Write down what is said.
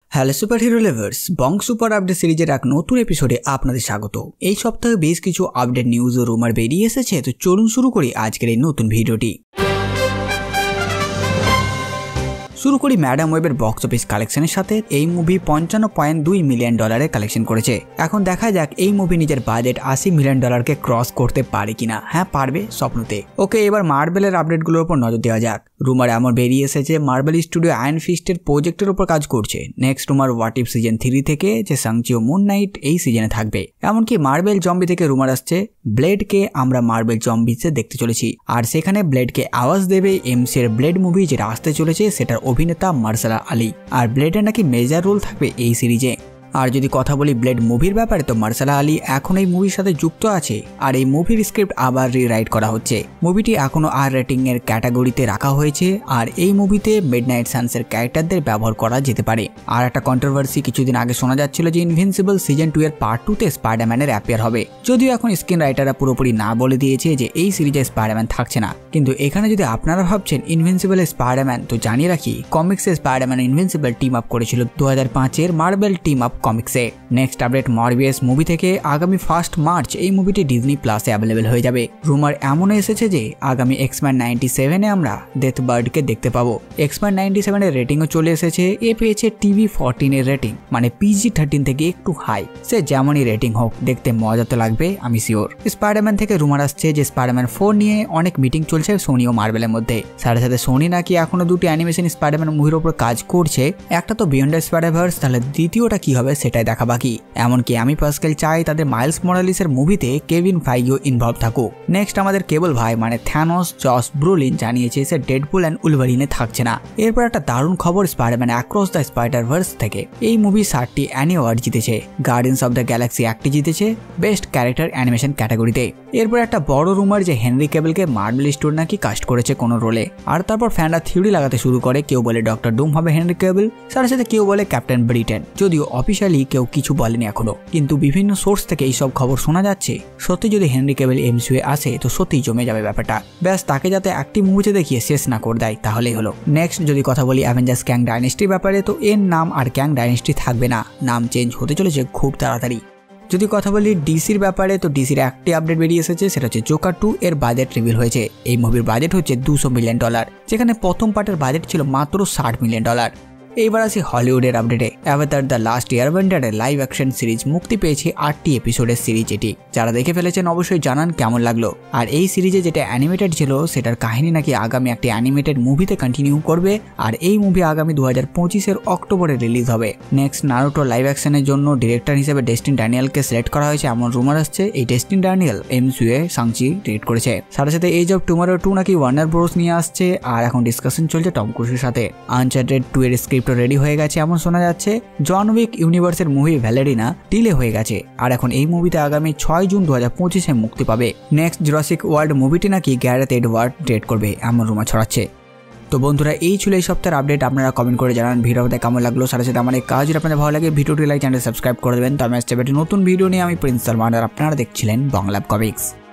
Hello super hero lovers, Bong super update সিরিজের এক নতুন এপিসোডে আপনাদের স্বাগত। এই সপ্তাহে বেশ কিছু আপডেট নিউজ ও রুমার বেরিয়ে এসেছে, তো চলুন শুরু করি আজকের এই নতুন ভিডিওটি। শুরু করি ম্যাডাম ওয়েবের বক্স অফিস কালেকশনের সাথে। এই মুভি $55.2 মিলিয়ন কালেকশন করেছে। এখন দেখা যাক এই মুভি নিজের বাজেট $80 মিলিয়ন ক্রস করতে পারে কিনা। হ্যাঁ পারবে, স্বপ্নতে। ওকে, এবার মার্বেলের আপডেটগুলোর উপর নজর দেওয়া যাক। রুমার এমন বেরিয়ে এসেছে মার্বেল স্টুডিও আয়রন ফিস্টের প্রজেক্টের উপর কাজ করছে। নেক্সট রুমার হোয়াট ইফ সিজন 3 থেকে যে সাংচি ও মুন নাইট এই সিজনে থাকবে। এমনকি মার্বেল জম্বি থেকে রুমার আসছে ব্লেডকে আমরা মার্বেল জম্বিসে দেখতে চলেছি, আর সেখানে ব্লেডকে আওয়াজ দেবে এমসির ব্লেড মুভি যেটা আসতে চলেছে, সেটার অভিনেতা মার্শাল আলী। আর ব্লেডের নাকি মেজর রোল থাকবে এই সিরিজে। আর যদি কথা বলি ব্লেড মুভির ব্যাপারে, তো মার্শাল আলী এখন এই মুভির সাথে যুক্ত আছে, আর এই মুভির স্ক্রিপ্ট আবার রিরাইট করা হচ্ছে। মুভিটি এখনো আর রেটিং এর ক্যাটাগরিতে রাখা হয়েছে, আর এই মুভিতে মিডনাইট সানসের ক্যারেক্টারদের ব্যবহার করা যেতে পারে। আর একটা কন্ট্রোভার্সি কিছুদিন আগে শোনা যাচ্ছিল যে ইনভিনসিবল সিজন 2 এর পার্ট 2 তে স্পাইডারম্যানের অ্যাপিয়ার হবে। যদিও এখন স্ক্রিন রাইটাররা পুরোপুরি না বলে দিয়েছে যে এই সিরিজে স্পাইডারম্যান থাকছে না, কিন্তু এখানে যদি আপনারা ভাবছেন ইনভিনসিবল স্পাইডারম্যান, তো জানিয়ে রাখি কমিক্সে স্পাইডারম্যান ইনভিনসিবল টিম আপ করেছিল 2005 এর মার্বেল টিম আপ কমিক্সে। নেক্সট আপডেট মরবিয়াস মুভি থেকে। আগামী 1 মার্চ এই মুভিটি ডিজনি প্লাসে অ্যাভেলেবেল হয়ে যাবে। রুমার এমন এসেছে যে আগামী এক্সম্যান 97 এ আমরা ডেথ বার্ডকে দেখতে পাবো। এক্সম্যান 97 এর রেটিংও চলে এসেছে। এ পেয়েছে টিভি 14 এর রেটিং, মানে PG-13 থেকে একটু হাই। সে যেমনই রেটিং হোক, দেখতে মজা তো লাগবে, আমি শিওর। স্পাইডারম্যান থেকে রুমার আসছে যে স্পাইডারম্যান 4 নিয়ে অনেক মিটিং চলছে সোনি ও মার্বেলের মধ্যে। সাথে সাথে সোনি নাকি এখনো দুটি অ্যানিমেশন স্পাইডারম্যান মুভির উপর কাজ করছে। একটা তো বিয়ন্ড দ্য স্পাইডারভার্স, তাহলে দ্বিতীয়টা কি হবে সেটাই দেখা বাকি। এমনকি আমি পাস্কেল চাই তাদের মাইলস মোরালিসের মুভিতে কেভিন ফাইগিও ইনভলভ থাকুক। নেক্সট আমাদের কেবল ভাই মানে থ্যানোস জস ব্রুলিন জানিয়েছে সে ডেডপুল অ্যান্ড উলভারিনে থাকছে না। এরপর একটা দারুণ খবর স্পাইডারম্যান অ্যাক্রস দ্য স্পাইডারভার্স থেকে। এই মুভি 7টি অ্যানি অ্যাওয়ার্ড জিতেছে। গার্ডিয়ান্স অফ দ্য গ্যালাক্সি 1টি জিতেছে বেস্ট ক্যারেক্টার অ্যানিমেশন ক্যাটাগরিতে। এরপর একটা বড় রুমার যে হেনরি কেবলকে মার্বেল স্টোর নাকি কাস্ট করেছে কোনো রোলে। আর তারপর ফ্যানরা থিওরি লাগাতে শুরু করে, কেউ বলে ডক্টর ডুম হবে হেনরি কেবল, সাথে সাথে কেউ বলে ক্যাপ্টেন ব্রিটেন। যদিও অফিসিয়ালি কেউ কিছু বলেনি এখনো, কিন্তু বিভিন্ন সোর্স থেকে এইসব খবর শোনা যাচ্ছে। সত্যি যদি হেনরি কেবল এমসিইউ আসে তো সত্যিই জমে যাবে ব্যাপারটা। ব্যাস তাকে যাতে একটি মুভিতে দেখিয়ে শেষ না করে দেয় তাহলেই হলো। নেক্সট যদি কথা বলি অ্যাভেঞ্জার্স ক্যাং ডাইনেস্টির ব্যাপারে, তো এর নাম আর ক্যাং ডাইনেস্টি থাকবে না, নাম চেঞ্জ হতে চলেছে খুব তাড়াতাড়ি। যদি কথা বলি ডিসির ব্যাপারে, তো ডিসির একটি আপডেট বেরিয়ে এসেছে, সেটা হচ্ছে জোকার 2 এর বাজেট রিভিল হয়েছে। এই মুভির বাজেট হচ্ছে $200 মিলিয়ন, যেখানে প্রথম পার্টের বাজেট ছিল মাত্র $60 মিলিয়ন। এইবার আসি হলিউডের আপডেটে। অ্যাভাতার দ্য লাস্ট এয়ারবেন্ডারের লাইভ অ্যাকশন সিরিজ মুক্তি পেয়েছে 8টি এপিসোডের সিরিজ এটি। যারা দেখে ফেলেছেন অবশ্যই জানান কেমন লাগলো। আর এই সিরিজে যেটা অ্যানিমেটেড ছিল সেটার কাহিনী নাকি আগামী একটি অ্যানিমেটেড মুভিতে কন্টিনিউ করবে, আর এই মুভি আগামী 2025 অক্টোবরে রিলিজ হবে। নেক্সট নারুটো লাইভ অ্যাকশনের জন্য ডিরেক্টর হিসেবে ডেস্টিন ড্যানিয়েলকে সিলেক্ট করা হয়েছে এমন রুমার আসছে। এই ডেস্টিন ড্যানিয়েল এমসিইউ এ সাংচি ডিরেক্ট করেছে। সাথে সাথে এজ অফ টুমরো 2 নাকি ওয়ার্নার ব্রোস নিয়ে আসছে, আর এখন ডিসকাশন চলছে টম ক্রুজের সাথে। আনচার্টেড 2 এর স্ক্রিপ্ট রেডি হয়ে গেছে এমন শোনা যাচ্ছে। জন উইক ইউনিভার্সের মুভি ভ্যালেরিনা ডিলে হয়ে গেছে, আর এখন এই মুভিতে আগামী 6 জুন 2025 মুক্তি পাবে। নেক্সট জুরাসিক ওয়ার্ল্ড মুভিটি নাকি গ্যারেথ এডওয়ার্ড ডিরেক্ট করবে এমন রুমার ছড়াচ্ছে। তো বন্ধুরা, এই ছিল এই সপ্তাহের আপডেট। আপনারা কমেন্ট করে জানান ভিডিওটা কেমন লাগলো। সাথে সাথে আমার এই কাজ যদি আপনাদের ভালো লাগে ভিডিওটি লাইক চ্যানেল সাবস্ক্রাইব করে দেবেন। তো আমি আসছে নতুন ভিডিও নিয়ে, আমি প্রিন্স সালমান, আর আপনারা দেখছিলেন বাংলা কমিক্স।